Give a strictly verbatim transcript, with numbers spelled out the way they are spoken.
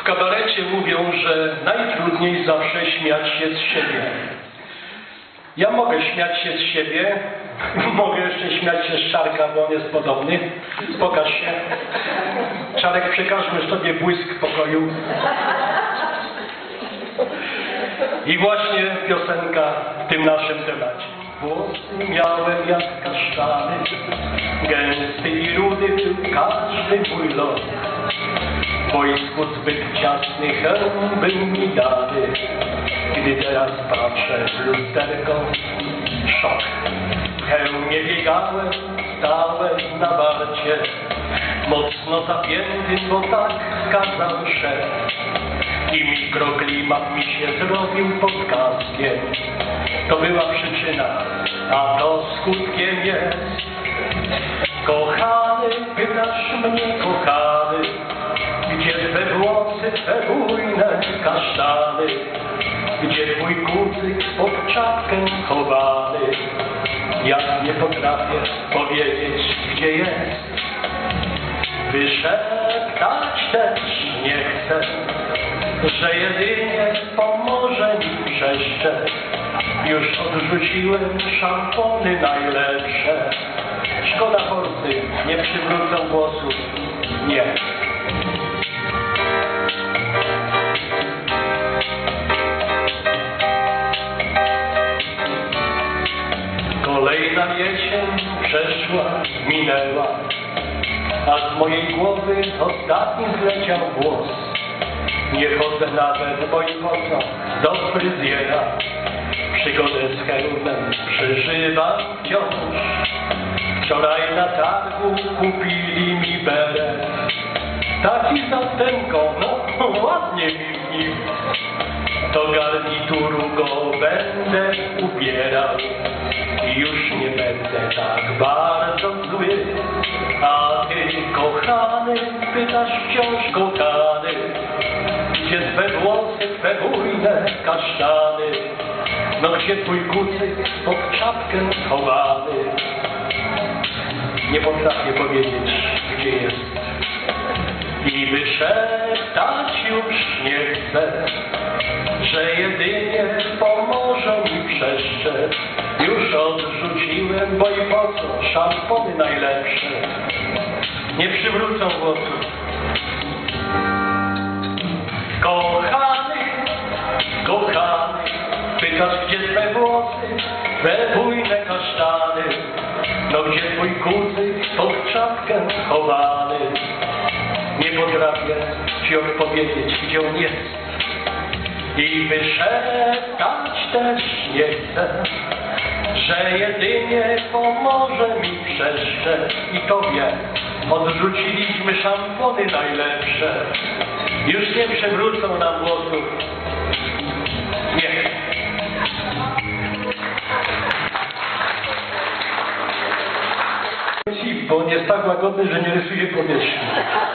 kabarecie mówią, że najtrudniej zawsze śmiać się z siebie. Ja mogę śmiać się z siebie, mogę jeszcze śmiać się z Czarka, bo on jest podobny. Pokaż się. Czarek, przekażmy sobie błysk pokoju. I właśnie piosenka w tym naszym temacie. Włosy miałem jak kasztany, gęsty i rudy był każdy mój los. W wojsku zbyt ciasny hełm był mi dany, gdy teraz patrzę w lusterko, szok. W hełmie biegałem, stałem na warcie, mocno zapięty, bo tak kazał szef. I mikroklimat mi się zrobił pod kaskiem. To była przyczyna, a to skutkiem jest. Kochany, pytasz mnie, kochany, gdzie twe włosy, twe bujne kasztany? Gdzie twój kucyk pod czapkę chowany? Ja nie potrafię powiedzieć, gdzie jest. Wyszeptać też nie chcę, że jedynie pomoże mi przeszczep. Już odrzuciłem szampony najlepsze. Szkoda forsy, nie przywrócą włosów, nie. Kolejna jesień przeszła, minęła, a z mojej głowy ostatni zleciał włos. Nie chodzę nawet, bo i po co, do fryzjera. Przygodę z hełmem przeżywam wciąż. Wczoraj na targu kupili mi beret, taki z antenką, no ładnie mi w nim. Do garnituru go będę ubierał i już nie będę tak bardzo zły. A ty, kochany, pytasz wciąż, kochany, gdzie twe włosy, twe bujne kasztany? No gdzie twój kucyk pod czapkę schowany? Nie potrafię powiedzieć, gdzie jest. I wyszeptać już nie chcę, że jedynie pomoże mi przeszczep. Już odrzuciłem, bo i po co, szampony najlepsze nie przywrócą włosów. Kochany, kochany, pytasz, gdzie twe włosy, twe bujne kasztany? No gdzie twój kucyk pod czapkę schowany? Nie potrafię ci odpowiedzieć, gdzie on jest. I wyszeptać też nie chcę, że jedynie pomoże mi przeszczep. I tobie odrzuciliśmy szampony najlepsze. Już nie przywrócą nam włosów. Nie. Bo on jest tak łagodny, że nie rysuje powierzchni.